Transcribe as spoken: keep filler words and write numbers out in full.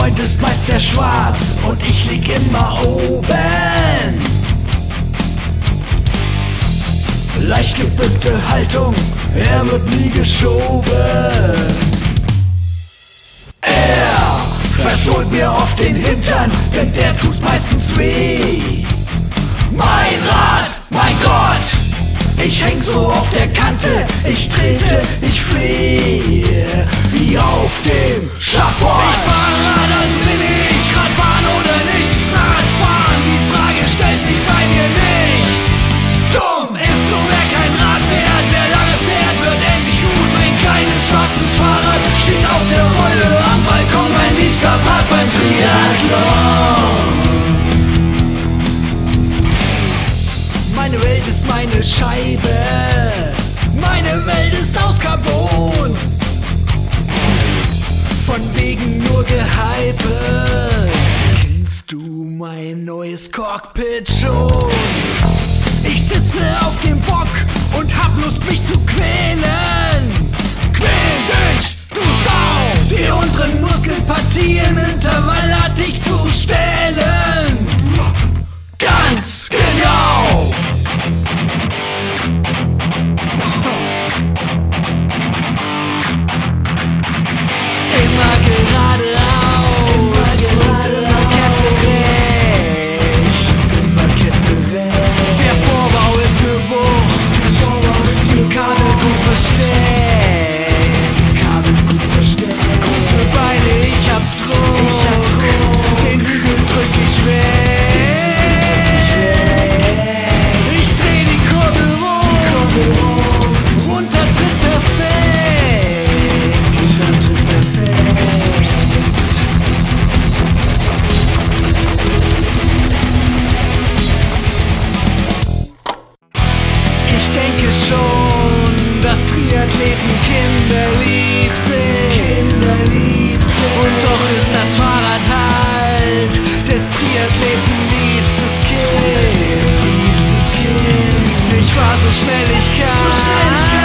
Freund ist meist sehr schwarz und ich lieg immer oben. Leicht gebückte Haltung, er wird nie geschoben. Er versohlt mir oft den Hintern, denn der tut meistens weh. Mein Rad, mein Gott, ich häng so auf der Kante, ich trete, ich flehe, wie auf dem Schafott. Ich fahr Rad, also bin ich Radfahren oder nicht Radfahren, die Frage stellt sich bei mir nicht. Dumm ist nur wer kein Rad fährt, wer lange fährt, wird endlich gut. Mein kleines schwarzes Fahrrad steht auf der Rolle am Balkon, mein liebster Part beim Triathlon. Meine Welt ist meine Scheibe, meine Welt ist aus Carbon. Von wegen nur Gehype, kennst du mein neues Cockpit schon? Ich sitze auf dem Bock und hab Lust mich zu quälen. Quäl dich, du Sau! Die unteren Muskelpartien intervallartig zu stählen. Ganz genau! Immer geradeaus, immer gerade immer Kette rechts, immer Kette rechts. Der Vorbau ist ne Wucht, die Kabel gut versteckt, die Kabel gut versteckt. Gute Beine, ich hab Druck, ich hab Druck. Den Hügel drück ich weg. Dass Triathleten kinderlieb sind. Kinderlieb sind. Und doch ist das Fahrrad halt des Triathleten liebstes Kind. Liebstes Kind. Ich fahr so schnell ich kann. So schnell ich kann.